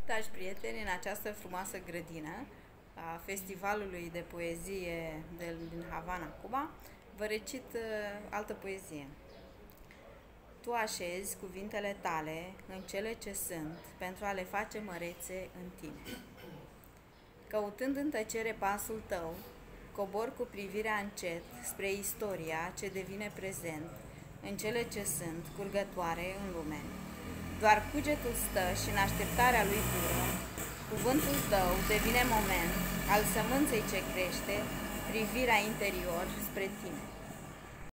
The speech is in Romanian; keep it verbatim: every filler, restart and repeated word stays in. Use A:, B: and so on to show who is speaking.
A: Dragi prieteni, în această frumoasă grădină a Festivalului de Poezie din Havana, Cuba, vă recit uh, altă poezie. Tu așezi cuvintele tale în cele ce sunt, pentru a le face mărețe în tine. Căutând în tăcere pasul tău, cobor cu privirea încet spre istoria ce devine prezent, în cele ce sunt, curgătoare în lume. Doar cugetul stă și în așteptarea lui pură, cuvântul tău devine moment al sămânței ce crește, privirea interior spre tine.